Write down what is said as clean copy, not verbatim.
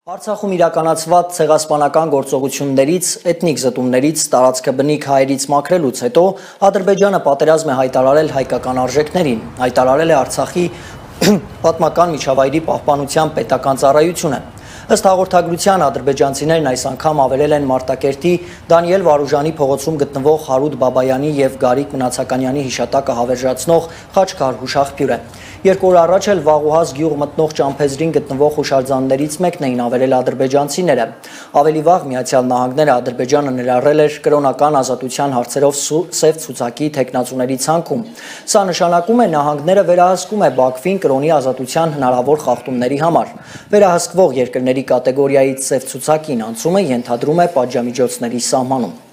Արցախում իրականացված ցեղասպանական գործողություններից, էթնիկ զտումներից, տարածքը բնիկ հայերից մաքրելուց հետո Ադրբեջանը պատերազմ է հայտարարել հայկական արժեքներին, հայտարարել է Արցախի պատմական միջավայրի պահպանության պետական ծառայությունը։ Ըստ հաղորդագրության ադրբեջանցիներն այս անգամ ավերել են Մարտակերտի Դանիել Վարուժանի փողոցում գտնվող Հարութ Բաբայանի եւ Գարիկ Մնացականյանի հիշատակը հավերժացնող խաչքար հուշաղբյուրը։ 2 օր առաջ էլ Վաղուհազ գյուղ մտնող ճամփեզրին գտնվող հուշարձաններից մեկն էին ավերել ադրբեջանցիները։ Ավելի վաղ Միացյալ Նահանգները Ադրբեջանը ներառել էր կրոնական ազատության հարցերով սև ցուցակի թեկնածուների ցանկում։ Սա նշանակում է նահանգները վերահսկում է Բաքվին կրոնի ազատության հնարավոր խախտումների համար։ Վերահսկվող երկրների կատեգորիայից սև ցուցակին անցումը ենթադրում է պատժամիջոցների սահմանում։